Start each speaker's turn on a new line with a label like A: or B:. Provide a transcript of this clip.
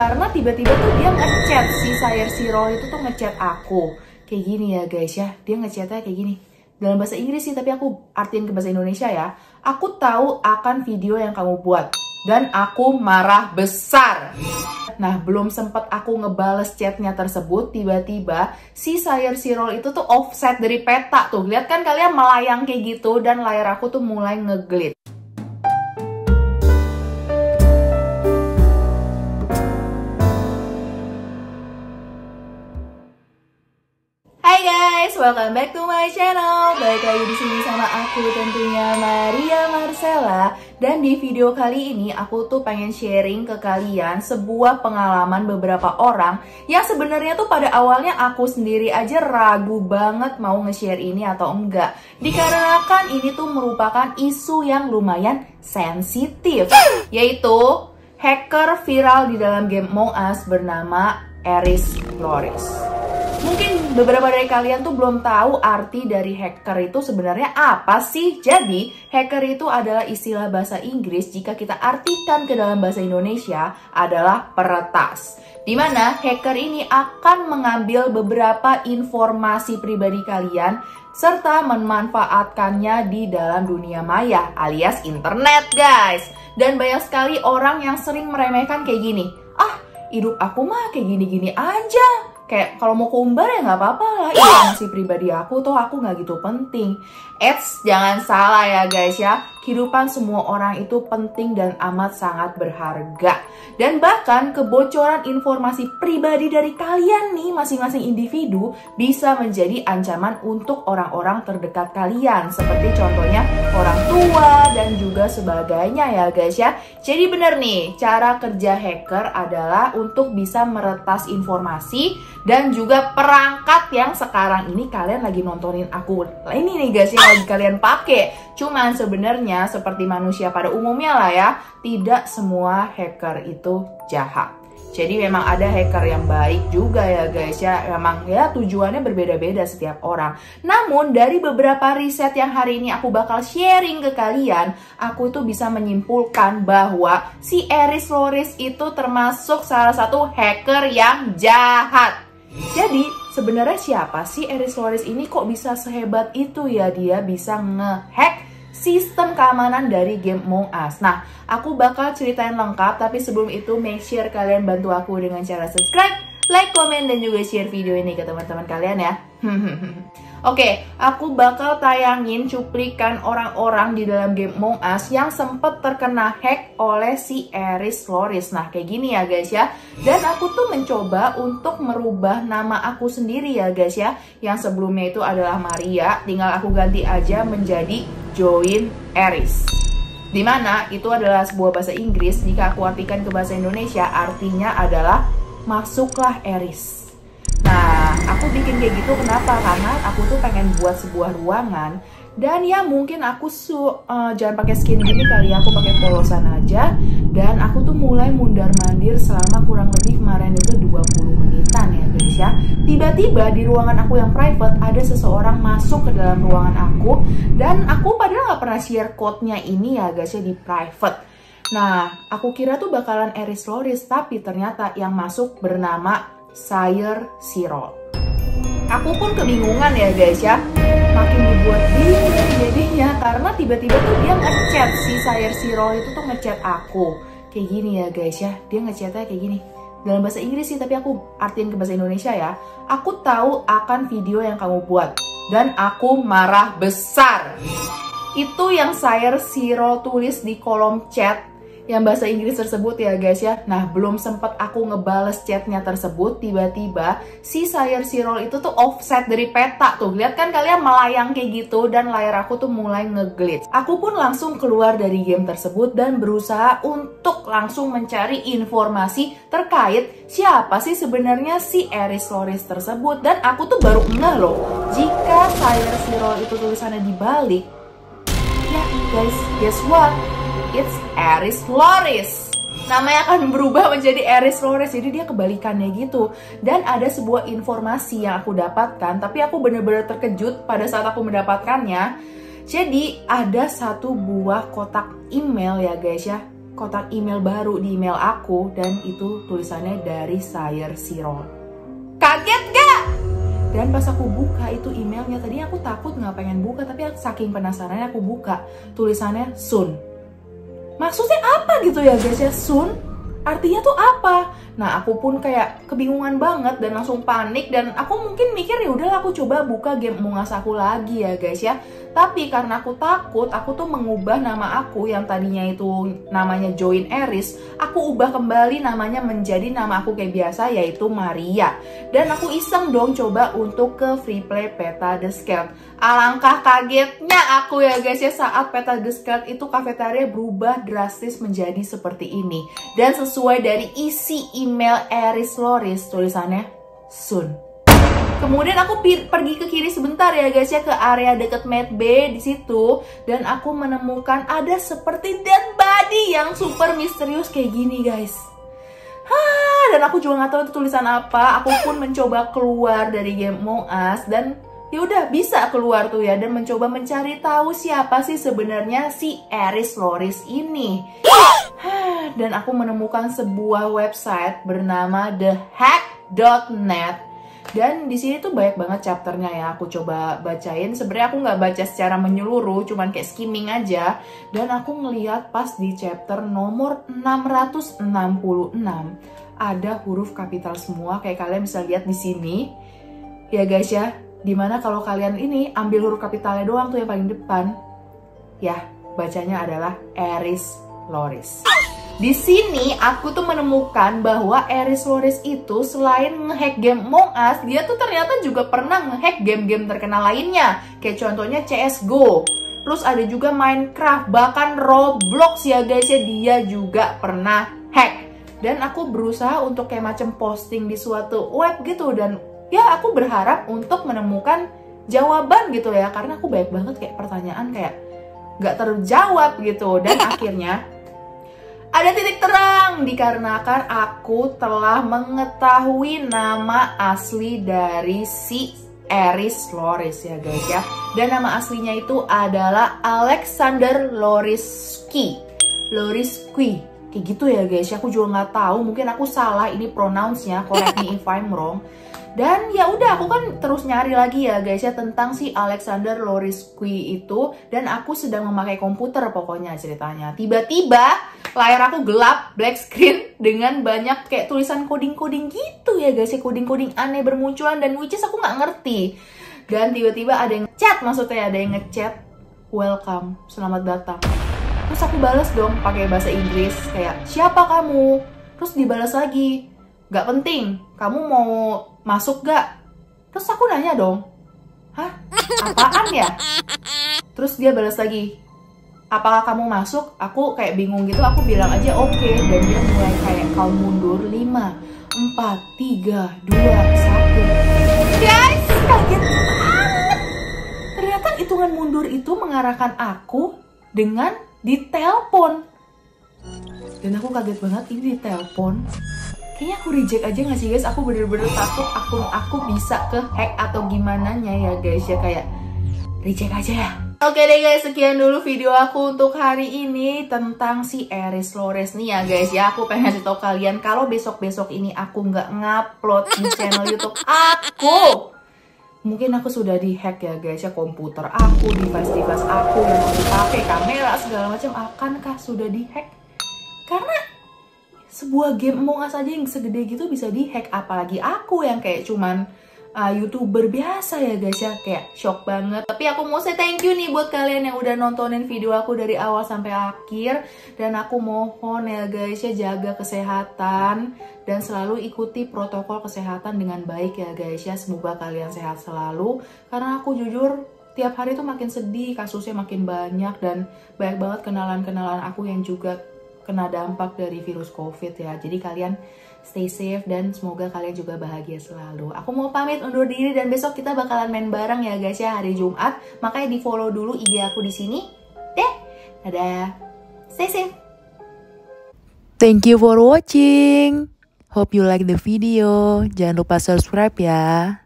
A: Karena tiba-tiba tuh dia ngechat, si Sayer Siro itu tuh ngechat aku. Kayak gini ya guys ya, dia ngechatnya kayak gini. Dalam bahasa Inggris sih, tapi aku artiin ke bahasa Indonesia ya. Aku tahu akan video yang kamu buat. Dan aku marah besar. Nah, belum sempet aku ngebales chatnya tersebut, tiba-tiba si Sayer Siro itu tuh offset dari peta tuh. Lihat kan kalian melayang kayak gitu, dan layar aku tuh mulai ngeglitch. Hai guys, welcome back to my channel. Balik lagi di sini sama aku tentunya Maria Marcella. Dan di video kali ini aku tuh pengen sharing ke kalian sebuah pengalaman beberapa orang yang sebenarnya tuh pada awalnya aku sendiri aja ragu banget mau nge-share ini atau enggak. Dikarenakan ini tuh merupakan isu yang lumayan sensitif, yaitu hacker viral di dalam game Among Us bernama Aris Flores. Mungkin beberapa dari kalian tuh belum tahu arti dari hacker itu sebenarnya apa sih. Jadi, hacker itu adalah istilah bahasa Inggris jika kita artikan ke dalam bahasa Indonesia adalah peretas. Dimana hacker ini akan mengambil beberapa informasi pribadi kalian serta memanfaatkannya di dalam dunia maya alias internet guys. Dan banyak sekali orang yang sering meremehkan kayak gini. Ah, hidup aku mah kayak gini-gini aja. Kayak kalau mau keumbar ya nggak apa-apa lah, informasi pribadi aku tuh aku nggak gitu penting. Jangan salah ya guys ya, kehidupan semua orang itu penting dan amat sangat berharga. Dan bahkan kebocoran informasi pribadi dari kalian nih, masing-masing individu, bisa menjadi ancaman untuk orang-orang terdekat kalian. Seperti contohnya orang tua dan juga sebagainya ya guys ya. Jadi bener nih, cara kerja hacker adalah untuk bisa meretas informasi dan juga perangkat yang sekarang ini kalian lagi nontonin aku. Ini nih guys yang lagi kalian pakai. Cuman sebenarnya seperti manusia pada umumnya lah ya, tidak semua hacker itu jahat. Jadi memang ada hacker yang baik juga ya guys ya. Memang ya tujuannya berbeda-beda setiap orang. Namun dari beberapa riset yang hari ini aku bakal sharing ke kalian, aku tuh bisa menyimpulkan bahwa si Aris Flores itu termasuk salah satu hacker yang jahat. Jadi sebenarnya siapa sih Aris Flores ini, kok bisa sehebat itu ya dia bisa ngehack sistem keamanan dari game Among Us. Nah, aku bakal ceritain lengkap, tapi sebelum itu make sure kalian bantu aku dengan cara subscribe, like, komen, dan juga share video ini ke teman-teman kalian ya. Oke, aku bakal tayangin cuplikan orang-orang di dalam game Among Us yang sempat terkena hack oleh si Aris Flores. Nah, kayak gini ya guys ya. Dan aku tuh mencoba untuk merubah nama aku sendiri ya guys ya. Yang sebelumnya itu adalah Maria, tinggal aku ganti aja menjadi Join Aris. Dimana itu adalah sebuah bahasa Inggris, jika aku artikan ke bahasa Indonesia artinya adalah masuklah Aris. Nah, aku bikin kayak gitu kenapa? Karena aku tuh pengen buat sebuah ruangan dan ya mungkin aku jangan pakai skin gini kali ya, aku pakai polosan aja. Dan aku tuh mulai mundar-mandir selama kurang lebih kemarin itu 20 menitan ya guys ya. Tiba-tiba di ruangan aku yang private ada seseorang masuk ke dalam ruangan aku. Dan aku padahal nggak pernah share code-nya ini ya guys ya di private. Nah, aku kira tuh bakalan Aris Flores, tapi ternyata yang masuk bernama Sayer Siro. Aku pun kebingungan ya guys ya, makin dibuat bingung jadinya karena tiba-tiba tuh dia ngechat, si Sayer Siro itu tuh ngechat aku kayak gini ya guys ya. Dia ngechatnya kayak gini dalam bahasa Inggris sih, tapi aku artiin ke bahasa Indonesia ya. Aku tahu akan video yang kamu buat dan aku marah besar. Itu yang Sayer Siro tulis di kolom chat yang bahasa Inggris tersebut ya guys ya. Nah, belum sempet aku ngebales chatnya tersebut, tiba-tiba si Sayer Siro itu tuh offset dari peta tuh. Lihat kan kalian melayang kayak gitu, dan layar aku tuh mulai ngeglitch. Aku pun langsung keluar dari game tersebut dan berusaha untuk langsung mencari informasi terkait siapa sih sebenarnya si Aris Flores tersebut. Dan aku tuh baru ngeh loh, jika Sayer Siro itu tulisannya dibalik, ya guys, guess what? It's Aris Flores. Namanya akan berubah menjadi Aris Flores, jadi dia kebalikannya gitu. Dan ada sebuah informasi yang aku dapatkan, tapi aku bener-bener terkejut pada saat aku mendapatkannya. Jadi ada satu buah kotak email ya guys ya, kotak email baru di email aku, dan itu tulisannya dari Sayer Sirol. Kaget gak? Dan pas aku buka itu emailnya, tadi aku takut nggak pengen buka, tapi saking penasarannya aku buka. Tulisannya Soon. Maksudnya apa gitu ya guys ya, Soon? Artinya tuh apa? Nah, aku pun kayak kebingungan banget dan langsung panik, dan aku mungkin mikir ya udahlah aku coba buka game Among Us aku lagi ya guys ya. Tapi karena aku takut, aku tuh mengubah nama aku yang tadinya itu namanya Join Eris, aku ubah kembali namanya menjadi nama aku kayak biasa, yaitu Maria. Dan aku iseng dong coba untuk ke free play Peta The Scale. Alangkah kagetnya aku ya guys ya saat Peta The Scale itu kafetaria berubah drastis menjadi seperti ini. Dan sesuai dari isi email Eris Loris, tulisannya Soon. Kemudian aku pergi ke kiri sebentar ya guys ya, ke area deket Med B di situ, dan aku menemukan ada seperti dead body yang super misterius kayak gini guys. Dan aku juga nggak tahu itu tulisan apa. Aku pun mencoba keluar dari game Among Us, dan ya udah bisa keluar tuh ya, dan mencoba mencari tahu siapa sih sebenarnya si Eris Loris ini. Dan aku menemukan sebuah website bernama thehack.net. Dan di sini tuh banyak banget chapternya ya, aku coba bacain. Sebenarnya aku nggak baca secara menyeluruh, cuman kayak skimming aja. Dan aku ngeliat pas di chapter nomor 666 ada huruf kapital semua, kayak kalian bisa lihat di sini. Ya guys ya, dimana kalau kalian ini ambil huruf kapitalnya doang tuh yang paling depan, ya bacanya adalah Eris Loris. Di sini aku tuh menemukan bahwa Eris Loris itu selain ngehack game Among Us, dia tuh ternyata juga pernah ngehack game-game terkenal lainnya. Kayak contohnya CSGO. Terus ada juga Minecraft, bahkan Roblox ya guys ya, dia juga pernah hack. Dan aku berusaha untuk kayak macam posting di suatu web gitu, dan ya aku berharap untuk menemukan jawaban gitu ya, karena aku banyak banget kayak pertanyaan kayak nggak terjawab gitu. Dan akhirnya ada titik terang dikarenakan aku telah mengetahui nama asli dari si Eris Loris ya guys ya. Dan nama aslinya itu adalah Alexander Lorisky. Kayak gitu ya guys ya, aku juga nggak tahu, mungkin aku salah ini pronounce-nya, correct me if I'm wrong. Dan ya udah, aku kan terus nyari lagi ya guys ya tentang si Alexander Lorisky itu, dan aku sedang memakai komputer pokoknya ceritanya. Tiba-tiba layar aku gelap, black screen, dengan banyak kayak tulisan coding-coding gitu ya guys ya, coding-coding aneh bermunculan, dan which is aku nggak ngerti. Dan tiba-tiba ada yang chat, maksudnya ada yang ngechat, welcome, selamat datang. Terus aku balas dong pakai bahasa Inggris kayak, siapa kamu? Terus dibalas lagi, gak penting, kamu mau masuk gak? Terus aku nanya dong, hah? Apaan ya? Terus dia balas lagi, apakah kamu masuk? Aku kayak bingung gitu, aku bilang aja oke. Dan dia mulai kayak count mundur 5, 4, 3, 2, 1. Guys, kaget banget. Ternyata hitungan mundur itu mengarahkan aku dengan ditelepon. Dan aku kaget banget, ini ditelepon. Kayaknya aku reject aja gak sih guys? Aku bener-bener takut akun aku bisa ke hack atau gimana ya guys ya, kayak reject aja ya. Oke deh guys, sekian dulu video aku untuk hari ini tentang si Eris Loris nih ya guys ya. Aku pengen kasih tau kalian kalau besok-besok ini aku nggak ngupload di channel YouTube aku, mungkin aku sudah dihack ya guys ya, komputer aku, device-device aku yang aku pakai, kamera segala macam akankah sudah dihack? Karena sebuah game Among Us aja yang segede gitu bisa dihack, apalagi aku yang kayak cuman YouTuber biasa ya guys ya, kayak shock banget. Tapi aku mau say thank you nih buat kalian yang udah nontonin video aku dari awal sampai akhir. Dan aku mohon ya guys ya, jaga kesehatan dan selalu ikuti protokol kesehatan dengan baik ya guys ya. Semoga kalian sehat selalu, karena aku jujur tiap hari tuh makin sedih, kasusnya makin banyak, dan banyak banget kenalan-kenalan aku yang juga kena dampak dari virus COVID ya. Jadi kalian stay safe dan semoga kalian juga bahagia selalu. Aku mau pamit undur diri, dan besok kita bakalan main bareng ya guys ya, hari Jumat. Makanya di follow dulu IG aku di sini. Deh, dadah. Stay safe.
B: Thank you for watching. Hope you like the video. Jangan lupa subscribe ya.